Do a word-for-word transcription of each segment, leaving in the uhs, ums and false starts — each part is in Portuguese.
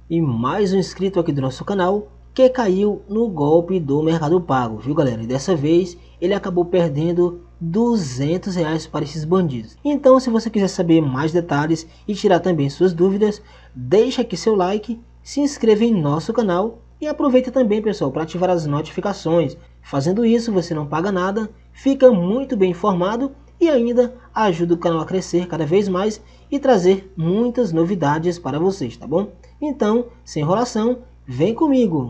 E mais um inscrito aqui do nosso canal que caiu no golpe do Mercado Pago, viu galera? E dessa vez ele acabou perdendo duzentos reais para esses bandidos. Então, se você quiser saber mais detalhes e tirar também suas dúvidas, deixa aqui seu like, se inscreva em nosso canal e aproveita também, pessoal, para ativar as notificações. Fazendo isso, você não paga nada, fica muito bem informado e ainda ajuda o canal a crescer cada vez mais e trazer muitas novidades para vocês, tá bom? Então, sem enrolação, vem comigo!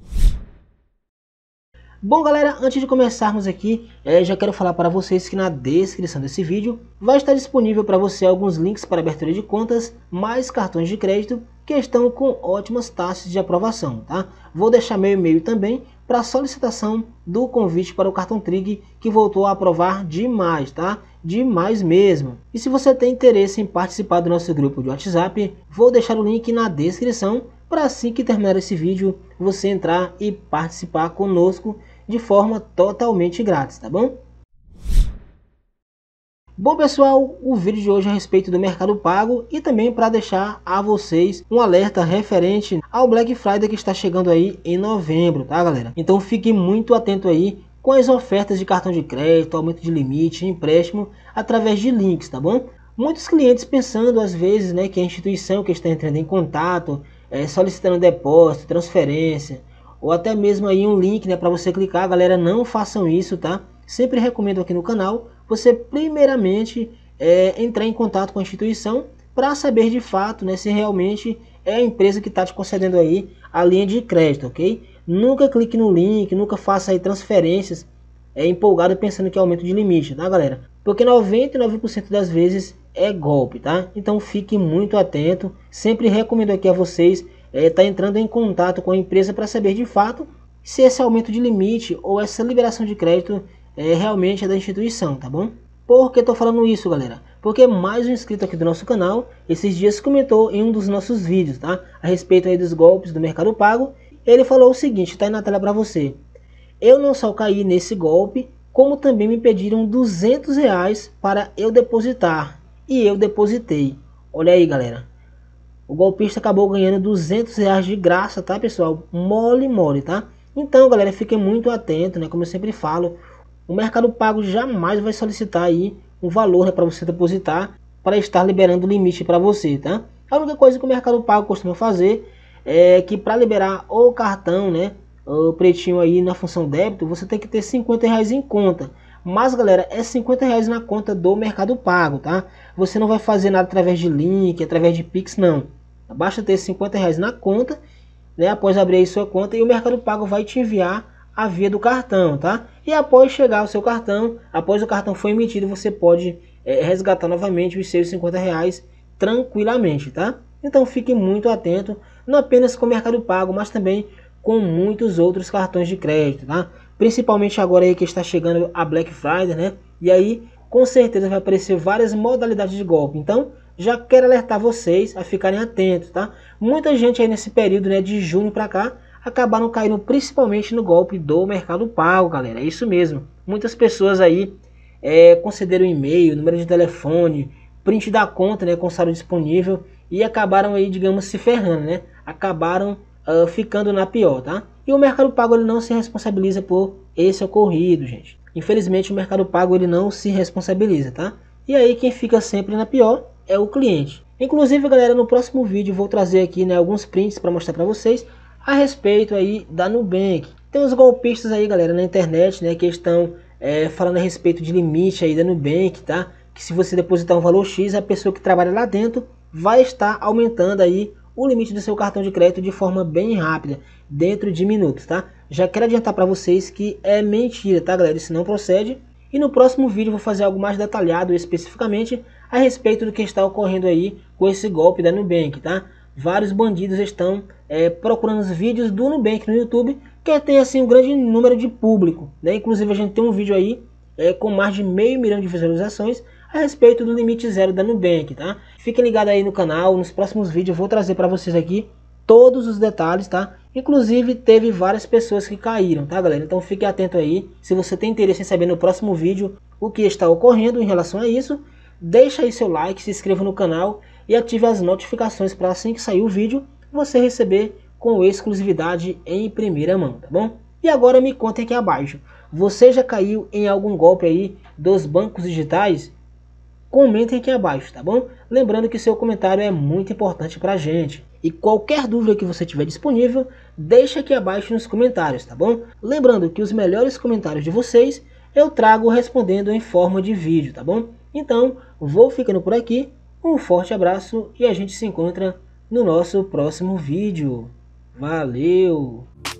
Bom galera, antes de começarmos aqui, é, já quero falar para vocês que na descrição desse vídeo vai estar disponível para você alguns links para abertura de contas, mais cartões de crédito que estão com ótimas taxas de aprovação, tá? Vou deixar meu e-mail também para solicitação do convite para o cartão Trig, que voltou a aprovar demais, tá? Demais mesmo. E se você tem interesse em participar do nosso grupo de WhatsApp, vou deixar o link na descrição para assim que terminar esse vídeo você entrar e participar conosco de forma totalmente grátis, tá bom? Bom pessoal, o vídeo de hoje é a respeito do Mercado Pago e também para deixar a vocês um alerta referente ao Black Friday que está chegando aí em novembro, tá galera? Então fique muito atento aí com as ofertas de cartão de crédito, aumento de limite, empréstimo através de links, tá bom? Muitos clientes pensando às vezes, né, que a instituição que está entrando em contato, é, solicitando depósito, transferência ou até mesmo aí um link, né, para você clicar. Galera, não façam isso, tá? Sempre recomendo aqui no canal você primeiramente é, entrar em contato com a instituição para saber de fato, né, se realmente é a empresa que está te concedendo aí a linha de crédito, ok? Nunca clique no link, nunca faça aí transferências é, empolgado pensando que é aumento de limite, tá galera? Porque noventa e nove por cento das vezes é golpe, tá? Então fique muito atento. Sempre recomendo aqui a vocês é, tá entrando em contato com a empresa para saber de fato se esse aumento de limite ou essa liberação de crédito é, realmente é da instituição, tá bom? Por que tô falando isso, galera? Porque mais um inscrito aqui do nosso canal esses dias comentou em um dos nossos vídeos, tá? A respeito aí dos golpes do Mercado Pago. Ele falou o seguinte, tá aí na tela para você. Eu não só caí nesse golpe, como também me pediram duzentos reais para eu depositar. E eu depositei. Olha aí, galera. O golpista acabou ganhando duzentos reais de graça, tá, pessoal? Mole, mole, tá? Então, galera, fiquem muito atentos, né? Como eu sempre falo, o Mercado Pago jamais vai solicitar aí um valor, né, para você depositar para estar liberando o limite para você, tá? A única coisa que o Mercado Pago costuma fazer é que para liberar o cartão, né, o pretinho aí na função débito, você tem que ter cinquenta reais em conta. Mas galera, é cinquenta reais na conta do Mercado Pago, tá? Você não vai fazer nada através de link, através de Pix, não. Basta ter cinquenta reais na conta, né? Após abrir aí sua conta, e o Mercado Pago vai te enviar a via do cartão, tá? E após chegar o seu cartão, após o cartão for emitido, você pode é, resgatar novamente os seus cinquenta reais tranquilamente, tá? Então fique muito atento, não apenas com o Mercado Pago, mas também com muitos outros cartões de crédito, tá? Principalmente agora aí que está chegando a Black Friday, né? E aí com certeza vai aparecer várias modalidades de golpe. Então já quero alertar vocês a ficarem atentos, tá? Muita gente aí nesse período, né, de junho para cá, acabaram caindo principalmente no golpe do Mercado Pago, galera. É isso mesmo. Muitas pessoas aí é, concederam e-mail, número de telefone, print da conta, né, com saldo disponível e acabaram aí, digamos, se ferrando, né? Acabaram uh, ficando na pior, tá? E o Mercado Pago ele não se responsabiliza por esse ocorrido, gente. Infelizmente o Mercado Pago ele não se responsabiliza, tá? E aí quem fica sempre na pior é o cliente. Inclusive, galera, no próximo vídeo vou trazer aqui, né, alguns prints para mostrar para vocês a respeito aí da Nubank. Tem uns golpistas aí, galera, na internet, né, que estão é, falando a respeito de limite aí da Nubank, tá? Que se você depositar um valor X, a pessoa que trabalha lá dentro vai estar aumentando aí o limite do seu cartão de crédito de forma bem rápida, dentro de minutos, tá? Já quero adiantar para vocês que é mentira, tá, galera? Isso não procede. E no próximo vídeo vou fazer algo mais detalhado especificamente a respeito do que está ocorrendo aí com esse golpe da Nubank, tá? Vários bandidos estão é, procurando os vídeos do Nubank no YouTube, que tem assim um grande número de público, né? Inclusive a gente tem um vídeo aí é, com mais de meio milhão de visualizações a respeito do limite zero da Nubank, tá? Fiquem ligados aí no canal, nos próximos vídeos eu vou trazer para vocês aqui todos os detalhes, tá? Inclusive teve várias pessoas que caíram, tá galera? Então fique atento aí, se você tem interesse em saber no próximo vídeo o que está ocorrendo em relação a isso, deixa aí seu like, se inscreva no canal e ative as notificações para assim que sair o vídeo, você receber com exclusividade em primeira mão, tá bom? E agora me contem aqui abaixo, você já caiu em algum golpe aí dos bancos digitais? Comentem aqui abaixo, tá bom? Lembrando que seu comentário é muito importante pra gente. E qualquer dúvida que você tiver disponível, deixa aqui abaixo nos comentários, tá bom? Lembrando que os melhores comentários de vocês eu trago respondendo em forma de vídeo, tá bom? Então, vou ficando por aqui, um forte abraço e a gente se encontra no nosso próximo vídeo. Valeu!